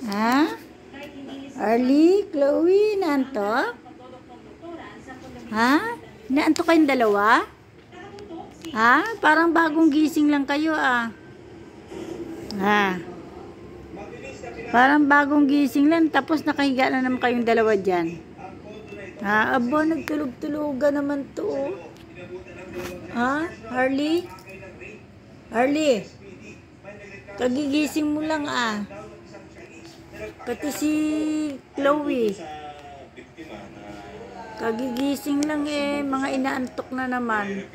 Ha? Harley, Chloe, naantok? Ha? Naantok kayong dalawa? Ha? Parang bagong gising lang kayo ah. Ha? Parang bagong gising lang tapos nakahiga na naman kayong dalawa dyan. Ha? Aba, nagtulog-tulugan naman to. Ha? Harley? Harley? Kagigising mo lang ah. Pati si Chloe. Kagigising lang eh. Mga inaantok na naman.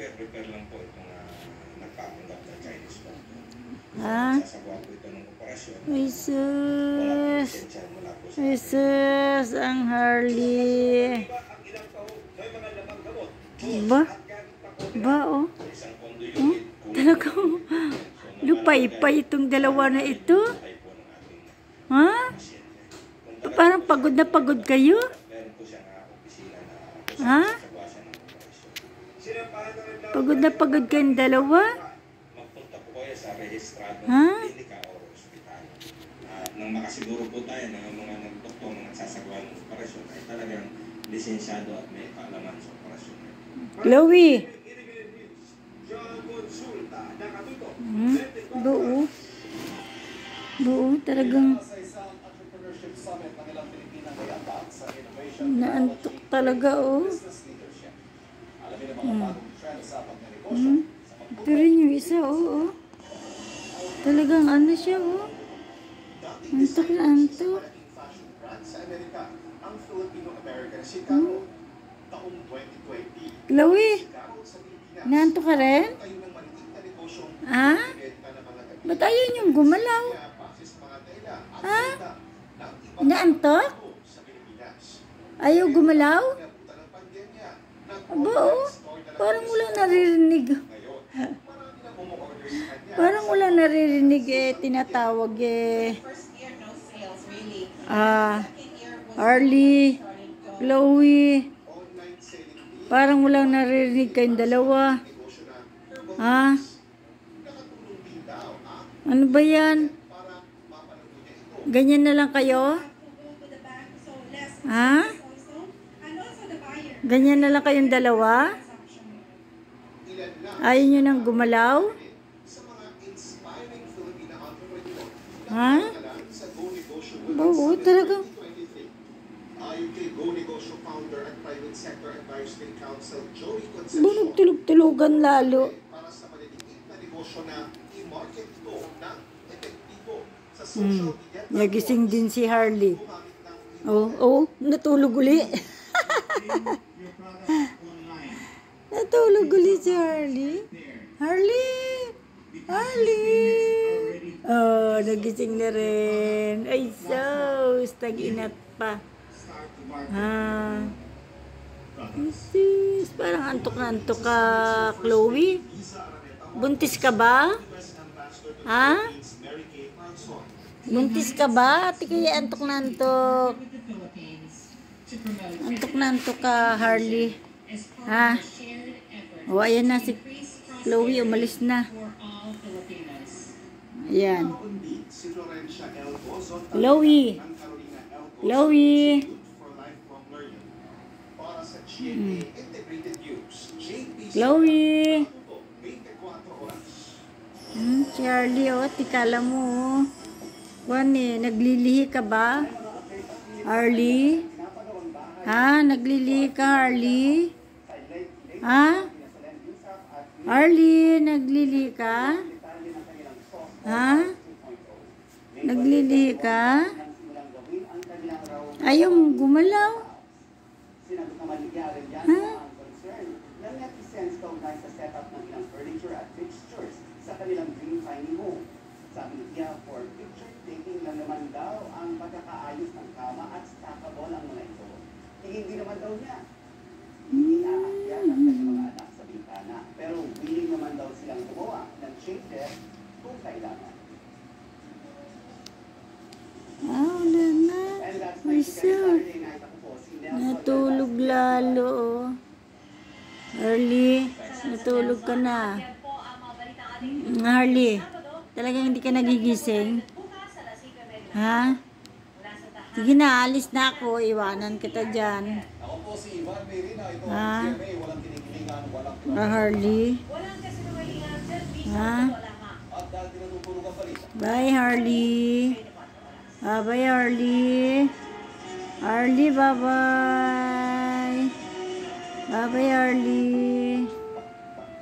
Ha? Ay sus. Ay sus. Ang Harley. Ba? Ba oh? Oh? Talagang lupay-pay itong dalawa na ito. Ha? Parang pagod na pagod kayo? Ha? Pagod na pagod kayong dalawa? Ha? Nang makasiguro po tayo ng mga nagdoktor na nagsasagawa ng operasyon ay talagang lisensyado at may kaalaman sa operasyon. Chloe! Buo. Buo, talagang naantok talaga oh. Ito rin yung isa oh. Talagang ano siya oh. Antok na antok. Chloe, naantok ka rin? Ha? Ba't ayaw niyong gumalaw? Ha? Naantok? Ayaw gumalaw? Aba oh, parang walang naririnig. Parang walang naririnig eh, tinatawag eh. Harley, Chloe. Parang walang naririnig kayong dalawa. Ha? Ano ba yan? Ganyan na lang kayo? Ha? Ganyan na lang kayong dalawa? Ayaw nyo nang gumalaw? Ha? Oo, talagang. Bunog tulog-tulugan lalo. Nagising din si Harley. Oh, natulog uli. Natulog uli si Harley. Harley! Oh, nagising na rin. Ay, sus, tag-inat pa. Sus, parang antok na antok ka, Chloe. Buntis ka ba? Ha? Buntis ka ba? Ati kaya antok na antok. Antok na antok ka, Harley. Ha? O, ayan na si Chloe, umalis na. Ayan. Chloe. Chloe. Chloe. Si Harley, oh, tikala mo, oh. Juan, eh, naglilihi ka ba? Harley? Ha? Naglilihi ka, Harley? Ha? Harley, naglilihi ka? Ha? Naglilihi ka? Ayaw mong gumalaw? Ha? Sa kanilang dream tiny home. Sabi niya, for picture taking lang naman daw ang pagkakaayos ng kama at stackable ang mga ito. Hindi naman daw niya. Hindi aakyat ang kanyang mga anak sa bintana. Pero willing naman daw silang gumawa ng shade deck kung kailangan. Wala na. Ay, sir. Natulog lalo, oh. Harley, natulog ka na. Harley, talagang hindi ka nagigising? Ha? Sige na, alis na ako. Iwanan kita dyan. Ako po si Ivan Merina. Ito ang Ha? GMA. Walang kinikilingan, walang Harley. Ha? At dahil tinutulog ang balita. Bye, Harley. Bye, Harley. Harley, bye-bye. Bye-bye, Harley.